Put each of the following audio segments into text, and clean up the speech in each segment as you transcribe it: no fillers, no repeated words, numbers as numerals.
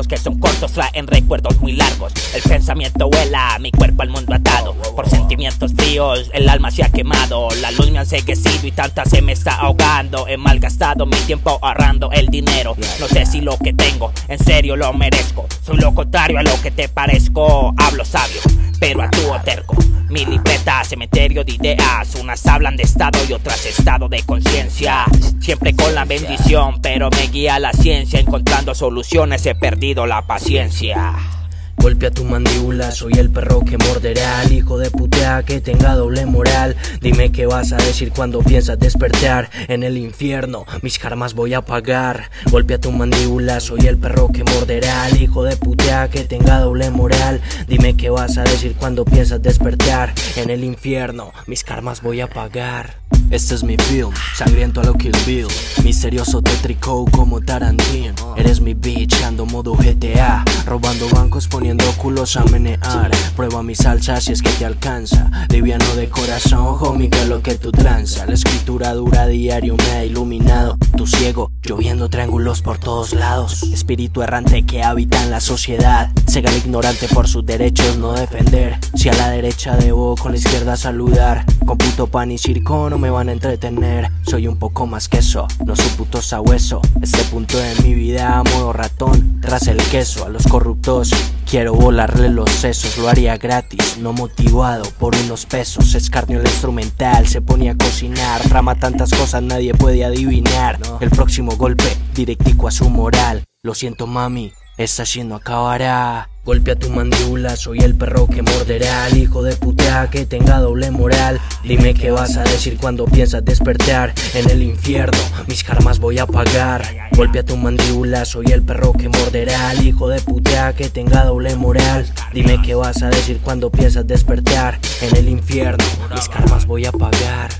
momentos que son cortos traen recuerdos muy largos. El pensamiento vuela, mi cuerpo al mundo atado. Por sentimientos fríos, el alma se ha quemado. La luz me ha enceguecido y tanta se me está ahogando. He malgastado mi tiempo ahorrando el dinero. No sé si lo que tengo, en serio lo merezco. Soy lo contrario a lo que te parezco. Hablo sabio, pero actúo terco. Mi libreta, cementerio de ideas. Unas hablan de estado y otras estado de conciencia. Siempre con la bendición, pero me guía la ciencia. Encontrando soluciones he perdido la paciencia. Golpea tu mandíbula, soy el perro que morderá al hijo de putea que tenga doble moral. Dime qué vas a decir cuando piensas despertar en el infierno, mis karmas voy a pagar. Golpea tu mandíbula, soy el perro que morderá al hijo de putea que tenga doble moral. Dime qué vas a decir cuando piensas despertar en el infierno, mis karmas voy a pagar. Este es mi film, sangriento a lo Kill Bill, misterioso tétrico como Tarantino. Eres mi bitch, ando modo GTA, robando bancos poniendo culos a menear. Prueba mi salsa si es que te alcanza, liviano de corazón, homie, que es lo que tú tranza. La escritura dura a diario me ha iluminado, tu ciego, lloviendo triángulos por todos lados. Espíritu errante que habita en la sociedad, cega al ignorante por sus derechos no defender. Si a la derecha debo, con la izquierda saludar. Con puto pan y circo no me van a entretener. Soy un poco más que eso, no soy puto sabueso. Este punto de mi vida, modo ratón, tras el queso. A los corruptos quiero volarle los sesos. Lo haría gratis, no motivado por unos pesos. Escarnio el instrumental, se ponía a cocinar. Trama tantas cosas, nadie puede adivinar. El próximo golpe, directico a su moral. Lo siento mami, esta shit no acabará. Golpea tu mandíbula, soy el perro que morderá al hijo de putea que tenga doble moral. Dime qué vas a decir cuando piensas despertar en el infierno, mis karmas voy a pagar. Golpea tu mandíbula, soy el perro que morderá al hijo de putea que tenga doble moral. Dime qué vas a decir cuando piensas despertar en el infierno, mis karmas voy a pagar.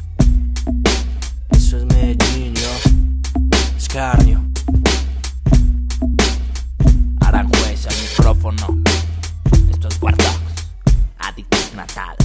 Eso es Medellín, yo, Escarnio. Aranjuez al micrófono. Esto es War Dogs, Adictos Natal.